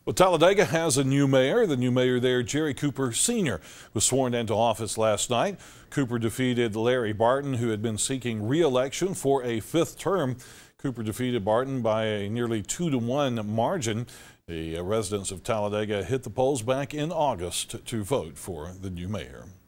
Well, Talladega has a new mayor. The new mayor there, Jerry Cooper Sr., was sworn into office last night. Cooper defeated Larry Barton, who had been seeking re-election for a fifth term. Cooper defeated Barton by a nearly 2-to-1 margin. The residents of Talladega hit the polls back in August to vote for the new mayor.